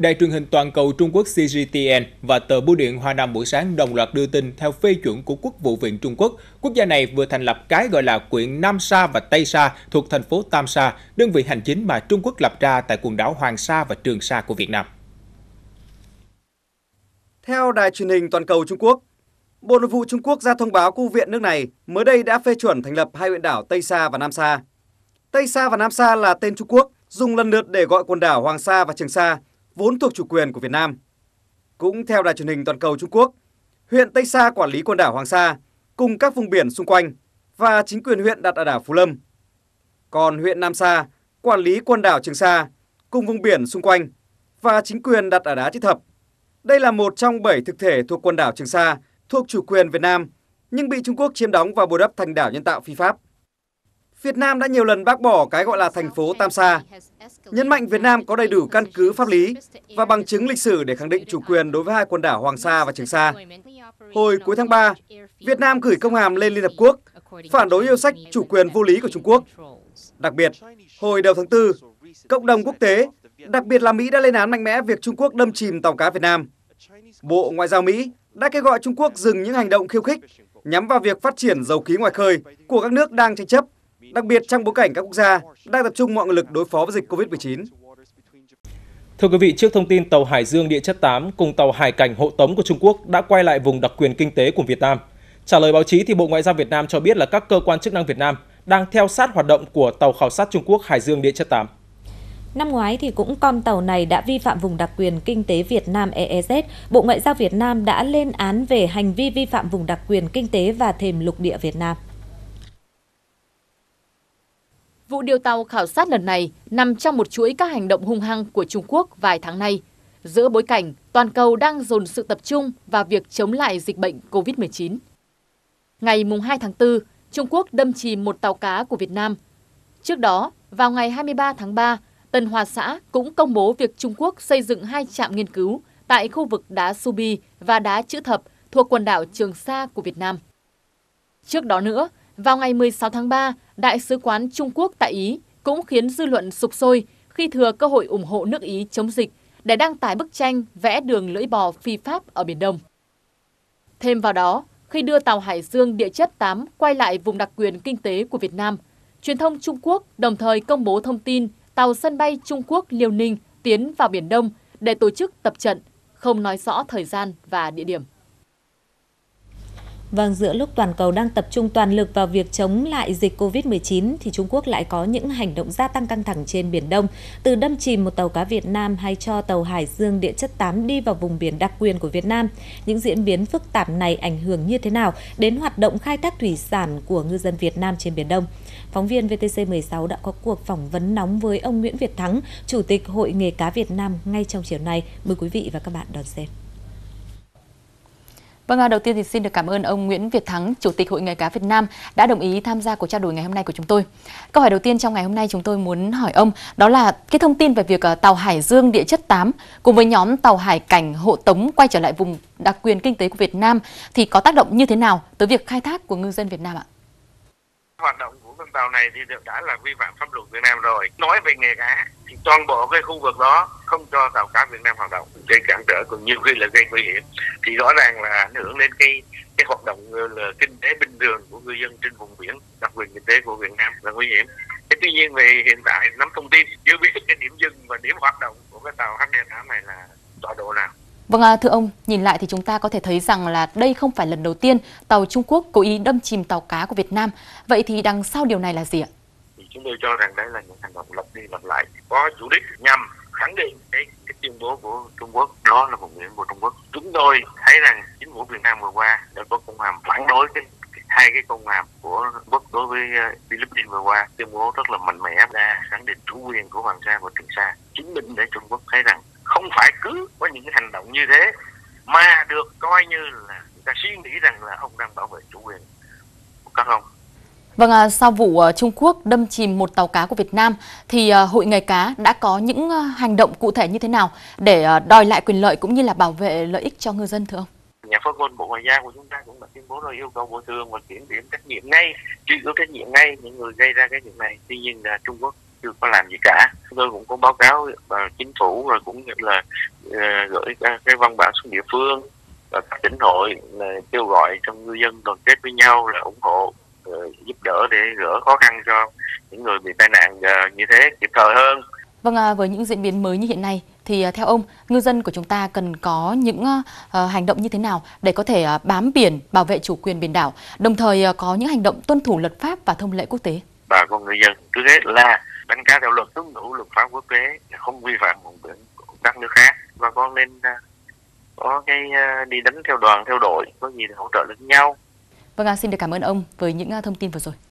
Đài truyền hình toàn cầu Trung Quốc CGTN và tờ Bưu điện Hoa Nam buổi sáng đồng loạt đưa tin theo phê chuẩn của Quốc vụ viện Trung Quốc, quốc gia này vừa thành lập cái gọi là quyện Nam Sa và Tây Sa thuộc thành phố Tam Sa, đơn vị hành chính mà Trung Quốc lập ra tại quần đảo Hoàng Sa và Trường Sa của Việt Nam. Theo Đài truyền hình toàn cầu Trung Quốc, Bộ Nội vụ Trung Quốc ra thông báo Quốc vụ viện nước này mới đây đã phê chuẩn thành lập hai huyện đảo Tây Sa và Nam Sa. Tây Sa và Nam Sa là tên Trung Quốc dùng lần lượt để gọi quần đảo Hoàng Sa và Trường Sa, vốn thuộc chủ quyền của Việt Nam. Cũng theo Đài truyền hình toàn cầu Trung Quốc, huyện Tây Sa quản lý quần đảo Hoàng Sa cùng các vùng biển xung quanh và chính quyền huyện đặt ở đảo Phú Lâm. Còn huyện Nam Sa quản lý quần đảo Trường Sa cùng vùng biển xung quanh và chính quyền đặt ở đá Chữ Thập. Đây là một trong 7 thực thể thuộc quần đảo Trường Sa thuộc chủ quyền Việt Nam nhưng bị Trung Quốc chiếm đóng và bồi đắp thành đảo nhân tạo phi pháp. Việt Nam đã nhiều lần bác bỏ cái gọi là thành phố Tam Sa, nhấn mạnh Việt Nam có đầy đủ căn cứ pháp lý và bằng chứng lịch sử để khẳng định chủ quyền đối với hai quần đảo Hoàng Sa và Trường Sa. Hồi cuối tháng 3, Việt Nam gửi công hàm lên Liên Hợp Quốc, phản đối yêu sách chủ quyền vô lý của Trung Quốc. Đặc biệt, hồi đầu tháng 4, cộng đồng quốc tế, đặc biệt là Mỹ đã lên án mạnh mẽ việc Trung Quốc đâm chìm tàu cá Việt Nam. Bộ Ngoại giao Mỹ đã kêu gọi Trung Quốc dừng những hành động khiêu khích nhắm vào việc phát triển dầu khí ngoài khơi của các nước đang tranh chấp, đặc biệt trong bối cảnh các quốc gia đang tập trung mọi nguồn lực đối phó với dịch Covid-19. Thưa quý vị, trước thông tin tàu Hải Dương Địa chất 8 cùng tàu Hải cảnh hộ tống của Trung Quốc đã quay lại vùng đặc quyền kinh tế của Việt Nam. Trả lời báo chí thì Bộ Ngoại giao Việt Nam cho biết là các cơ quan chức năng Việt Nam đang theo sát hoạt động của tàu khảo sát Trung Quốc Hải Dương Địa chất 8. Năm ngoái thì cũng con tàu này đã vi phạm vùng đặc quyền kinh tế Việt Nam EEZ. Bộ Ngoại giao Việt Nam đã lên án về hành vi vi phạm vùng đặc quyền kinh tế và thềm lục địa Việt Nam. Vụ điều tàu khảo sát lần này nằm trong một chuỗi các hành động hung hăng của Trung Quốc vài tháng nay, giữa bối cảnh toàn cầu đang dồn sự tập trung vào việc chống lại dịch bệnh COVID-19. Ngày 2 tháng 4, Trung Quốc đâm chìm một tàu cá của Việt Nam. Trước đó, vào ngày 23 tháng 3, Tân Hoa Xã cũng công bố việc Trung Quốc xây dựng 2 trạm nghiên cứu tại khu vực đá Subi và đá Chữ Thập thuộc quần đảo Trường Sa của Việt Nam. Trước đó nữa, vào ngày 16 tháng 3, Đại sứ quán Trung Quốc tại Ý cũng khiến dư luận sục sôi khi thừa cơ hội ủng hộ nước Ý chống dịch để đăng tải bức tranh vẽ đường lưỡi bò phi pháp ở Biển Đông. Thêm vào đó, khi đưa tàu Hải Dương Địa chất 8 quay lại vùng đặc quyền kinh tế của Việt Nam, truyền thông Trung Quốc đồng thời công bố thông tin tàu sân bay Trung Quốc Liêu Ninh tiến vào Biển Đông để tổ chức tập trận, không nói rõ thời gian và địa điểm. Vâng, giữa lúc toàn cầu đang tập trung toàn lực vào việc chống lại dịch Covid-19 thì Trung Quốc lại có những hành động gia tăng căng thẳng trên Biển Đông, từ đâm chìm một tàu cá Việt Nam hay cho tàu Hải Dương Địa chất 8 đi vào vùng biển đặc quyền của Việt Nam. Những diễn biến phức tạp này ảnh hưởng như thế nào đến hoạt động khai thác thủy sản của ngư dân Việt Nam trên Biển Đông? Phóng viên VTC16 đã có cuộc phỏng vấn nóng với ông Nguyễn Việt Thắng, Chủ tịch Hội Nghề cá Việt Nam ngay trong chiều nay. Mời quý vị và các bạn đón xem. Vâng, đầu tiên thì xin được cảm ơn ông Nguyễn Việt Thắng, Chủ tịch Hội Nghề cá Việt Nam đã đồng ý tham gia cuộc trao đổi ngày hôm nay của chúng tôi. Câu hỏi đầu tiên trong ngày hôm nay chúng tôi muốn hỏi ông đó là cái thông tin về việc tàu Hải Dương Địa chất 8 cùng với nhóm tàu Hải cảnh hộ tống quay trở lại vùng đặc quyền kinh tế của Việt Nam thì có tác động như thế nào tới việc khai thác của ngư dân Việt Nam ạ? Hoạt động của con tàu này thì đã là vi phạm pháp luật Việt Nam rồi. Nói về nghề cá thì toàn bộ cái khu vực đó không cho tàu cá Việt Nam hoạt động, gây cản trở, còn nhiều khi là gây nguy hiểm, thì rõ ràng là ảnh hưởng đến cái hoạt động là kinh tế bình thường của ngư dân trên vùng biển đặc quyền kinh tế của Việt Nam là nguy hiểm. Tuy nhiên về hiện tại nắm thông tin chưa biết cái điểm dừng và điểm hoạt động của cái tàu HD8 này là tọa độ nào. Vâng, thưa ông, nhìn lại thì chúng ta có thể thấy rằng là đây không phải lần đầu tiên tàu Trung Quốc cố ý đâm chìm tàu cá của Việt Nam. Vậy thì đằng sau điều này là gì ạ? Thì chúng tôi cho rằng đây là những hành động lặp đi lặp lại có chủ đích nhằm khẳng định cái tuyên bố của Trung Quốc, đó là vùng biển của Trung Quốc. Chúng tôi thấy rằng chính phủ Việt Nam vừa qua đã có công hàm phản đối hai cái công hàm của Trung Quốc đối với Philippines vừa qua, tuyên bố rất là mạnh mẽ ra khẳng định chủ quyền của Hoàng Sa và Trường Sa, chứng minh để Trung Quốc thấy rằng không phải cứ có những cái hành động như thế mà được coi như là người ta suy nghĩ rằng là ông đang bảo vệ chủ quyền của các ông. Vâng, sau vụ Trung Quốc đâm chìm một tàu cá của Việt Nam thì Hội Nghề cá đã có những hành động cụ thể như thế nào để đòi lại quyền lợi cũng như là bảo vệ lợi ích cho ngư dân thưa ông? Nhà phát ngôn Bộ Ngoại giao của chúng ta cũng đã tuyên bố rồi, yêu cầu bồi thường và kiểm điểm trách nhiệm ngay, truy cứu trách nhiệm ngay những người gây ra cái việc này. Tuy nhiên là Trung Quốc chưa có làm gì cả. Chúng tôi cũng có báo cáo chính phủ rồi cũng như là gửi cái văn bản xuống địa phương và các tỉnh hội là kêu gọi cho ngư dân đoàn kết với nhau là ủng hộ giúp đỡ để gỡ khó khăn cho những người bị tai nạn như thế kịp thời hơn. Vâng, với những diễn biến mới như hiện nay thì theo ông, ngư dân của chúng ta cần có những hành động như thế nào để có thể bám biển, bảo vệ chủ quyền biển đảo, đồng thời có những hành động tuân thủ luật pháp và thông lệ quốc tế? Bà con ngư dân trước hết là đánh cá theo luật, tuân thủ luật pháp quốc tế, không vi phạm vùng biển của các nước khác, và con nên có cái đi đánh theo đoàn, theo đội, có gì để hỗ trợ lẫn nhau. Vâng, xin được cảm ơn ông với những thông tin vừa rồi.